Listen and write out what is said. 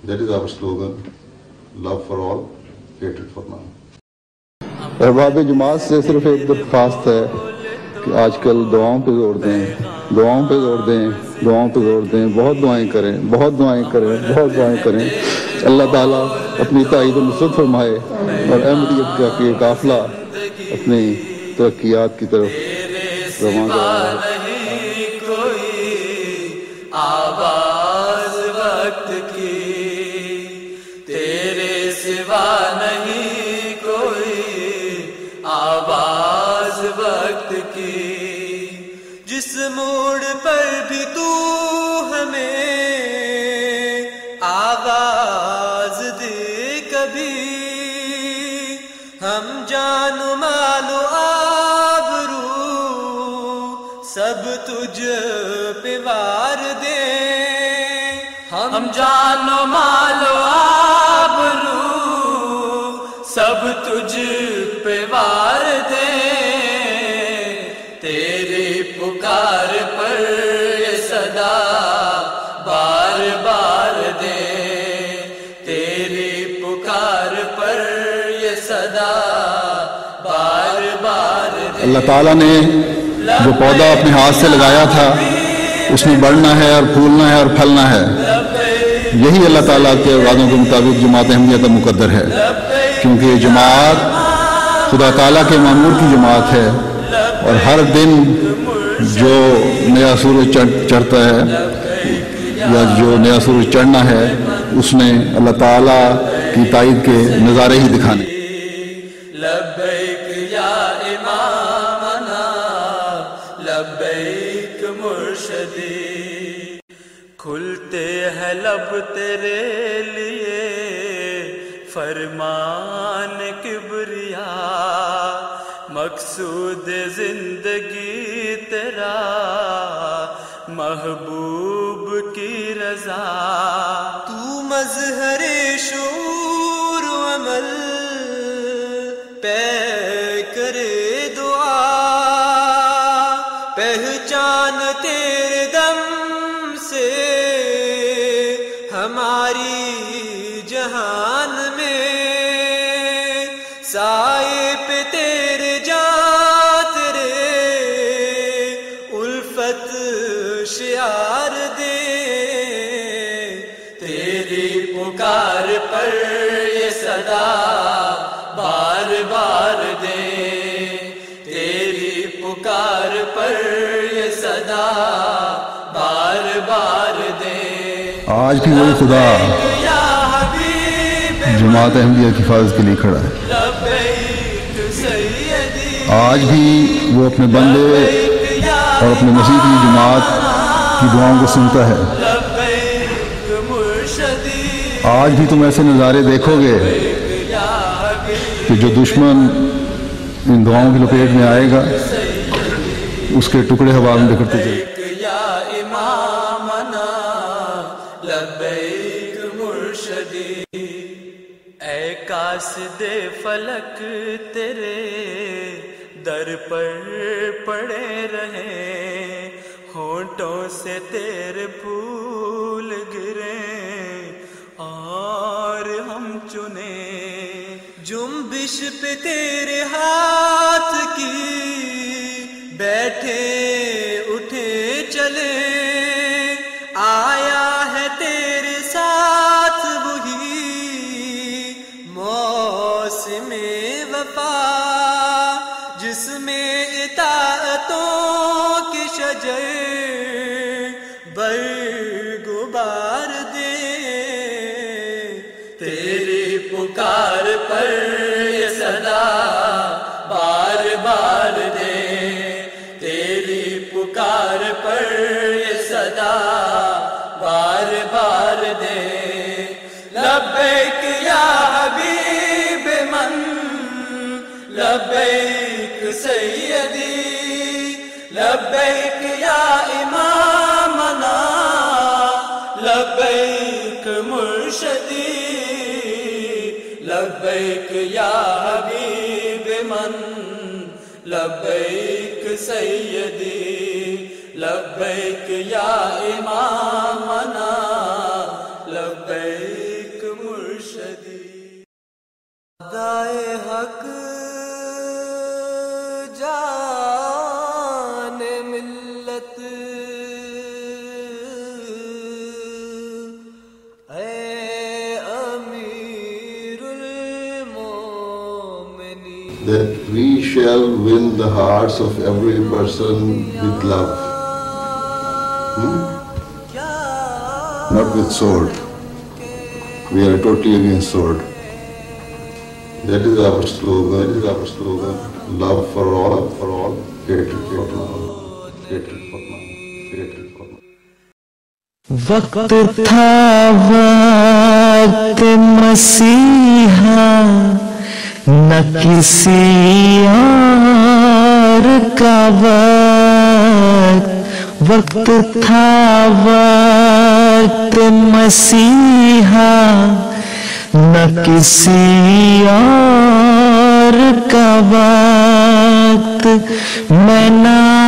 That is our slogan, love for all, hatred for none. احباب جماعت سے صرف ایک درخواست ہے کہ آج کل دعاؤں پہ زور دیں، دعاؤں پہ زور دیں، دعاؤں پہ زور دیں، بہت دعائیں کریں، بہت دعائیں کریں، بہت دعائیں کریں. اللہ تعالیٰ اپنی تائید و نصرت فرمائے اور احمدیت کا یہ قافلہ اپنی ترقیات کی طرف رواں کرائے. آواز وقت کی تیرے سوا نہیں کوئی، آواز وقت کی جس موڑ پر بھی تو ہمیں آواز دے کبھی، ہم جان و مال و آبرو سب تجھ پہ وار دیں، ہم جان و مال و آبرو سب تجھ پہ وار دیں، تیری پکار پر یہ صدا بار بار دیں، تیری پکار پر یہ صدا بار بار دیں. اللہ تعالیٰ نے جو پودا اپنے ہاتھ سے لگایا تھا اس میں بڑھنا ہے اور پھولنا ہے اور پھلنا ہے. یہی اللہ تعالیٰ کے وعدوں کے مطابق جماعت احمدیہ کا مقدر ہے، کیونکہ یہ جماعت خدا تعالیٰ کے مامور کی جماعت ہے، اور ہر دن جو نیا سورج چڑھتا ہے یا جو نیا سورج چڑھنا ہے اس نے اللہ تعالیٰ کی تائید کے نظارے ہی دکھانے. لبیک یا امامنا لبیک مرشدی، کھلتے ہیں لب تیرے لیے فرمان کبریا، مقصود زندگی تیرا محبوب کی رضا، تو مظہر شعور و عمل پہ کرے دعا، پہچان تیرے دم سے ہماری جہان میں، سائے پہ تیرے جان تیرے الفت شعار دے، تیری پکار پر یہ صدا بار بار دے، تیری پکار پر یہ صدا بار بار دے. آج بھی وہی خدا جماعت احمدیہ کی حفاظت کے لیے کھڑا ہے. آج بھی وہ اپنے بندے اور اپنے مسیح کی جماعت کی دعاؤں کو سنتا ہے. آج بھی تم ایسے نظارے دیکھو گے کہ جو دشمن ان دعاؤں کی لپیٹ میں آئے گا اس کے ٹکڑے ہوا میں بکھرتے چلے. لبیک مرشدی، اے قاصد فلک تیرے در پر پڑے رہے، ہونٹوں سے تیرے پھول گرے اور ہم چنے، جنبش پہ تیرے ہاتھ کی بیٹھے اٹھے چلے، آیا ہے تیرے ساتھ وہی موسم وفا، جس میں اطاعتوں کے شجر برگ بار دے، تیری پکار پر یہ صدا بار بار دے، تیری پکار پر یہ صدا بار بار دے. لبیک یا حبیب من، لبیک سیدی، لبیک یا امامنا لبیک مرشدی، لبیک یا حبیب من، لبیک سیدی، لبیک یا امامنا لبیک دائے حق جان ملت اے امیر المومنین. That we shall win the hearts of every person with love. Not with sword. We are totally against sword. That is our slogan. Love for all, hatred for none. وقت تھا وقت مسیحا نہ کسی اور کا وقت تھا وقت مسیحا نہ کسی اور کا وقت. میں نہ